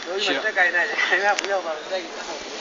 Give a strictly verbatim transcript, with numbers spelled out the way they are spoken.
Rồi mà cái cây này cây nào cũng đâu mà đây